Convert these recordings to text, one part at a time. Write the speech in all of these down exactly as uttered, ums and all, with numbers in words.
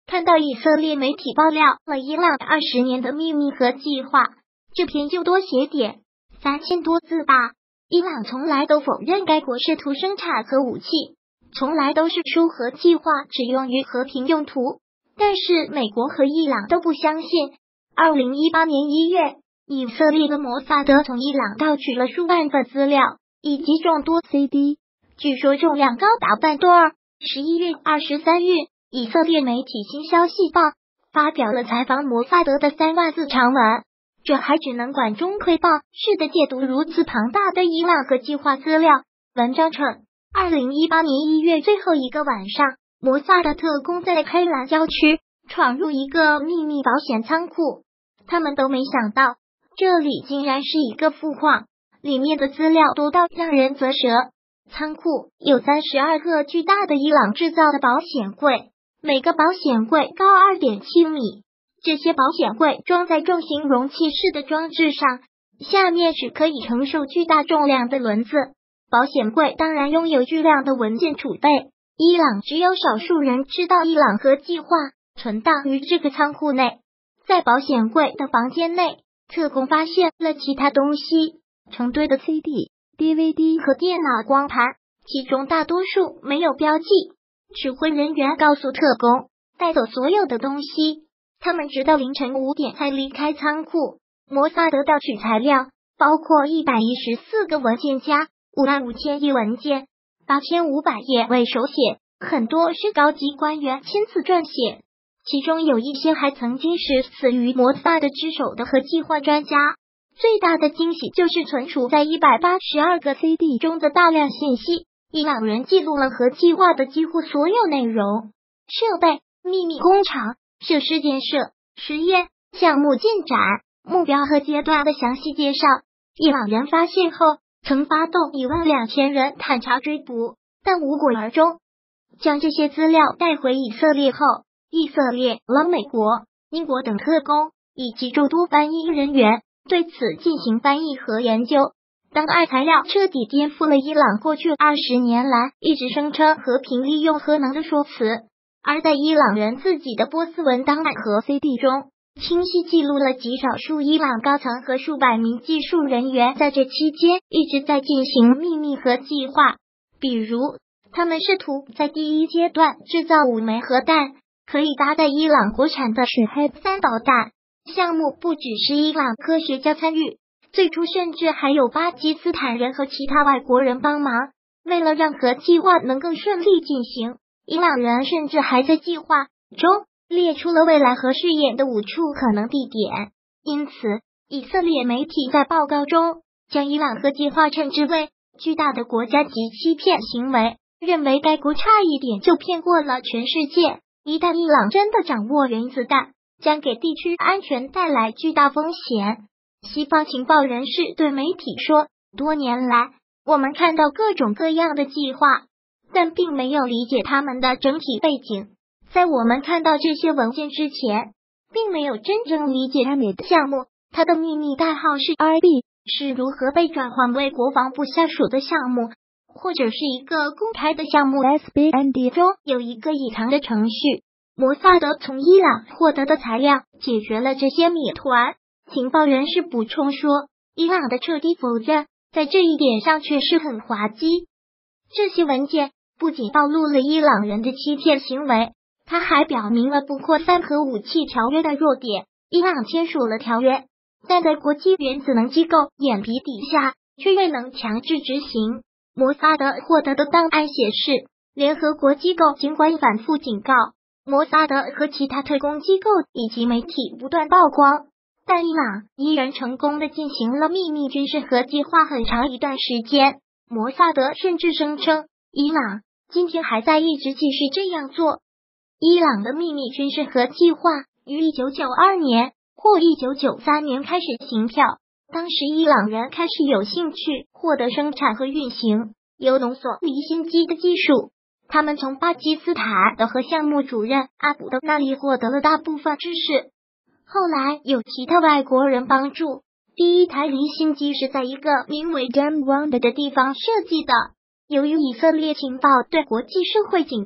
看到以色列媒体爆料了伊朗二十年的秘密和计划，这篇就多写点，三千多字吧。伊朗从来都否认该国试图生产核武器，从来都是说核计划只用于和平用途，但是美国和伊朗都不相信。二零一八年一月，以色列的摩萨德从伊朗盗取了数万份资料以及众多 C D， 据说重量高达半吨。十一月二十三日，以色列媒体新消息报发表了采访摩萨德的三万字长文，这还只能管中窥豹式的解读如此庞大的伊朗核计划资料。文章称，二零一八年一月最后一个晚上，摩萨德特工在开兰郊区闯入一个秘密保险仓库，他们都没想到这里竟然是一个富矿，里面的资料多到让人啧舌。仓库有三十二个巨大的伊朗制造的保险柜，每个保险柜高 二点七米，这些保险柜装在重型容器式的装置上，下面是可以承受巨大重量的轮子。保险柜当然拥有巨量的文件储备，伊朗只有少数人知道伊朗核计划存档于这个仓库内。在保险柜的房间内，特工发现了其他东西，成堆的 C D、D V D 和电脑光盘，其中大多数没有标记。指挥人员告诉特工，带走所有的东西。他们直到凌晨五点才离开仓库。摩萨德盗取材料包括一百一十四个文件夹、五万五千页文件、八千五百页为手写，很多是高级官员亲自撰写，其中有一些还曾经是死于摩萨德之手的核计划专家。最大的惊喜就是存储在一百八十二个 C D 中的大量信息，伊朗人记录了核计划的几乎所有内容，设备、秘密工厂、设施建设、实验、项目进展、目标和阶段的详细介绍。伊朗人发现后，曾发动一万两千人探查追捕，但无果而终。将这些资料带回以色列后，以色列和美国、英国等特工以及众多翻译人员对此进行翻译和研究。档案材料彻底颠覆了伊朗过去二十年来一直声称和平利用核能的说辞，而在伊朗人自己的波斯文档案和 C D 中，清晰记录了极少数伊朗高层和数百名技术人员在这期间一直在进行秘密核计划。比如，他们试图在第一阶段制造五枚核弹，可以搭载伊朗国产的史海三导弹。项目不只是伊朗科学家参与，最初甚至还有巴基斯坦人和其他外国人帮忙。为了让核计划能更顺利进行，伊朗人甚至还在计划中列出了未来核试验的五处可能地点。因此，以色列媒体在报告中将伊朗核计划称之为巨大的国家级欺骗行为，认为该国差一点就骗过了全世界。一旦伊朗真的掌握原子弹，将给地区安全带来巨大风险。西方情报人士对媒体说，多年来我们看到各种各样的计划，但并没有理解他们的整体背景。在我们看到这些文件之前，并没有真正理解他们的项目，它的秘密代号是 R B， 是如何被转换为国防部下属的项目，或者是一个公开的项目。 S B N D 中有一个隐藏的程序，摩萨德从伊朗获得的材料解决了这些谜团。情报人士补充说，伊朗的彻底否认，在这一点上确实很滑稽。这些文件不仅暴露了伊朗人的欺骗行为，它还表明了不扩散核武器条约的弱点。伊朗签署了条约，但在国际原子能机构眼皮底下却未能强制执行。摩萨德获得的档案显示，联合国机构尽管反复警告，摩萨德和其他特工机构以及媒体不断曝光，但伊朗依然成功的进行了秘密军事核计划很长一段时间。摩萨德甚至声称，伊朗今天还在一直继续这样做。伊朗的秘密军事核计划于一九九二年或一九九三年开始行跳，当时伊朗人开始有兴趣获得生产和运行铀浓缩离心机的技术。他们从巴基斯坦的核项目主任阿卜的那里获得了大部分知识。后来有其他外国人帮助，第一台离心机是在一个名为 Damwand 的地方设计的。由于以色列情报对国际社会警告，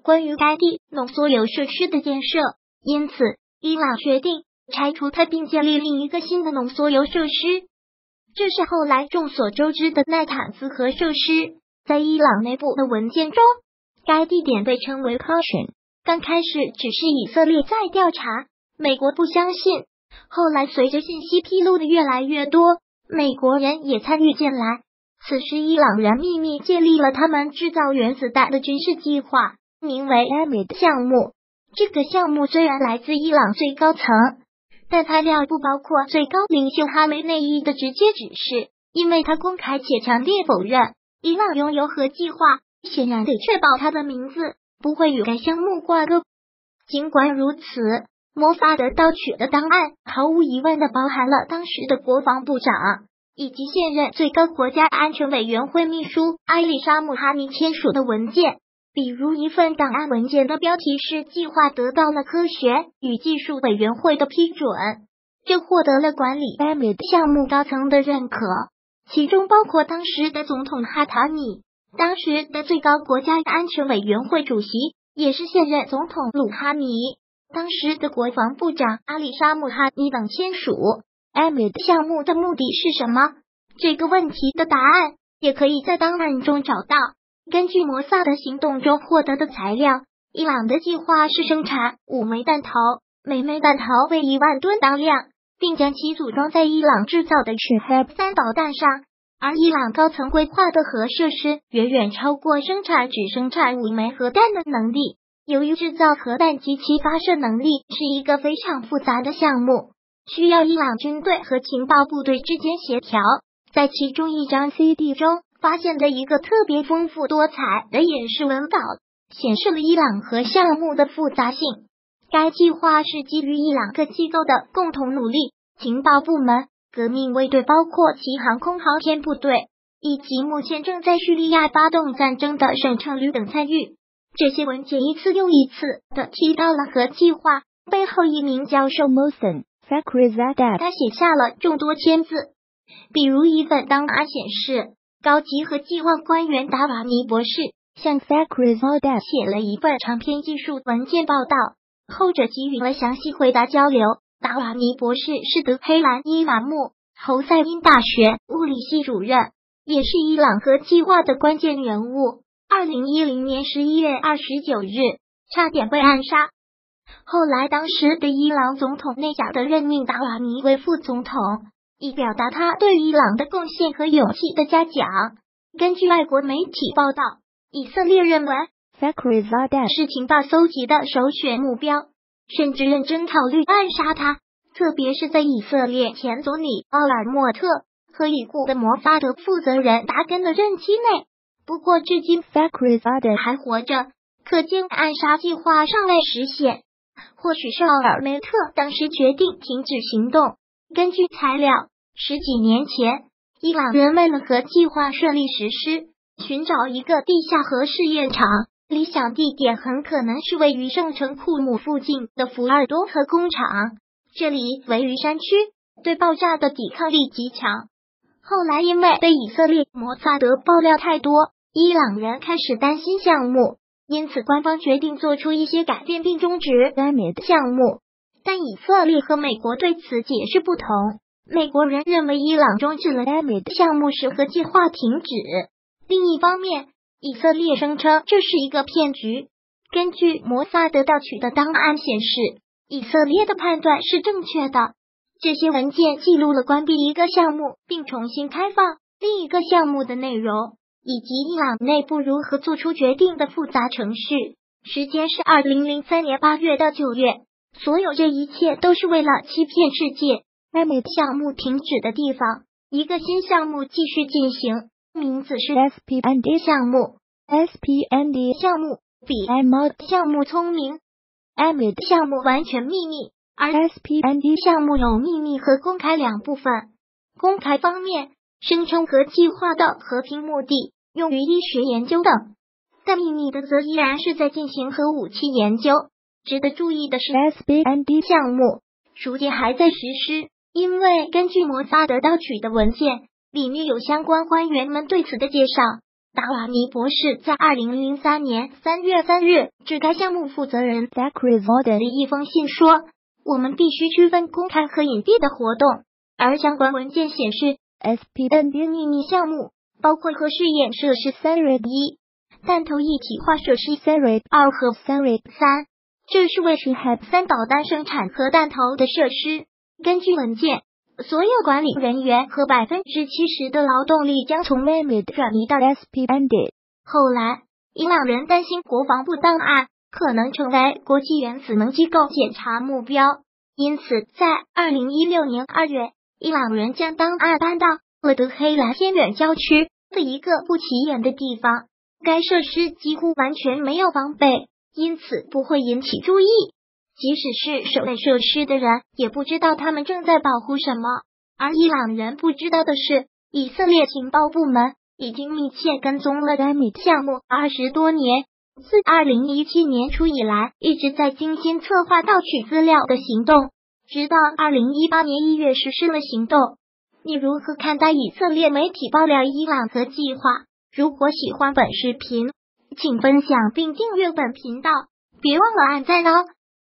关于该地浓缩铀设施的建设，因此伊朗决定拆除它并建立另一个新的浓缩铀设施。这是后来众所周知的奈坦兹核设施。在伊朗内部的文件中，该地点被称为 Caution。刚开始只是以色列在调查，美国不相信。后来随着信息披露的越来越多，美国人也参与进来。此时伊朗人秘密建立了他们制造原子弹的军事计划，名为 A M I D 项目。这个项目虽然来自伊朗最高层，但材料不包括最高领袖哈梅内伊的直接指示，因为他公开且强烈否认伊朗拥有核计划，显然得确保他的名字不会与该项目挂钩。尽管如此，摩萨德盗取的档案毫无疑问地包含了当时的国防部长以及现任最高国家安全委员会秘书埃丽莎·穆哈尼签署的文件，比如一份档案文件的标题是计划得到了科学与技术委员会的批准，这获得了管理 A M I D 项目高层的认可，其中包括当时的总统哈塔米，当时的最高国家安全委员会主席也是现任总统鲁哈尼，当时的国防部长阿里沙穆哈尼等签署。A M I D 项目的目的是什么？这个问题的答案也可以在档案中找到。根据摩萨德行动中获得的材料，伊朗的计划是生产五枚弹头，每枚弹头为一万吨当量，并将其组装在伊朗制造的 Shahab 三导弹上。而伊朗高层规划的核设施远远超过生产只生产五枚核弹的能力。由于制造核弹及其发射能力是一个非常复杂的项目，需要伊朗军队和情报部队之间协调。在其中一张 C D 中发现的一个特别丰富多彩的演示文稿，显示了伊朗核项目的复杂性。该计划是基于伊朗各机构的共同努力，情报部门、革命卫队，包括其航空航天部队，以及目前正在叙利亚发动战争的省城旅等参与。这些文件一次又一次地提到了核计划背后一名教授 Mohsen Fakhrizadeh， 他写下了众多签字，比如一份档案显示，高级核计划官员达瓦尼博士向 Fakhrizadeh 写了一份长篇技术文件报道，后者给予了详细回答交流。达瓦尼博士是德黑兰伊玛目侯赛因大学物理系主任，也是伊朗核计划的关键人物。二零一零年十一月二十九日，差点被暗杀。后来，当时的伊朗总统内贾德任命达瓦尼为副总统，以表达他对伊朗的贡献和勇气的嘉奖。根据外国媒体报道，以色列认为 Fakhrizadeh 是情报搜集的首选目标，甚至认真考虑暗杀他，特别是在以色列前总理奥尔莫特和已故的摩萨德负责人达根的任期内。不过至今 Fakhrizadeh 还活着，可见暗杀计划尚未实现。或许是奥尔梅特当时决定停止行动。根据材料，十几年前，伊朗人为了核计划顺利实施，寻找一个地下核试验场，理想地点很可能是位于圣城库姆附近的福尔多核工厂，这里位于山区，对爆炸的抵抗力极强。后来因为被以色列摩萨德爆料太多，伊朗人开始担心项目，因此官方决定做出一些改变并终止 A M I D 项目。但以色列和美国对此解释不同，美国人认为伊朗终止了 A M I D 项目是核计划停止。另一方面，以色列声称这是一个骗局。根据摩萨德盗取的档案显示，以色列的判断是正确的。这些文件记录了关闭一个项目并重新开放另一个项目的内容，以及伊朗内部如何做出决定的复杂程序。时间是二零零三年八月到九月，所有这一切都是为了欺骗世界。A M I D 项目停止的地方，一个新项目继续进行，名字是 S P N D 项目。S P N D 项目比 A M I D 项目聪明。A M I D 项目完全秘密，而 S P N D 项目有秘密和公开两部分。公开方面，声称核计划的和平目的用于医学研究等，但秘密的则依然是在进行核武器研究。值得注意的是 ，S P N D 项目如今还在实施，因为根据摩萨德盗取的文件，里面有相关官员们对此的介绍。 达瓦尼博士在二零零三年三月三日致该项目负责人 Zachary Walden 的一封信说，我们必须区分公开和隐蔽的活动，而相关文件显示 S P N D 秘密项目包括核试验设施 S A R E D 一、弹头一体化设施 S A R E D 二和 S A R E D 三，这是为 Shahab 三导弹生产核弹头的设施。根据文件，所有管理人员和百分之七十的劳动力将从 M I D 转移到 S P N D。后来，伊朗人担心国防部档案可能成为国际原子能机构检查目标，因此在二零一六年二月，伊朗人将档案搬到了德黑兰偏远郊区的一个不起眼的地方。该设施几乎完全没有防备，因此不会引起注意。即使是守卫设施的人，也不知道他们正在保护什么。而伊朗人不知道的是，以色列情报部门已经密切跟踪了 M I D 项目二十多年，自二零一七年初以来，一直在精心策划盗取资料的行动，直到二零一八年一月实施了行动。你如何看待以色列媒体爆料伊朗核计划？如果喜欢本视频，请分享并订阅本频道，别忘了按赞哦。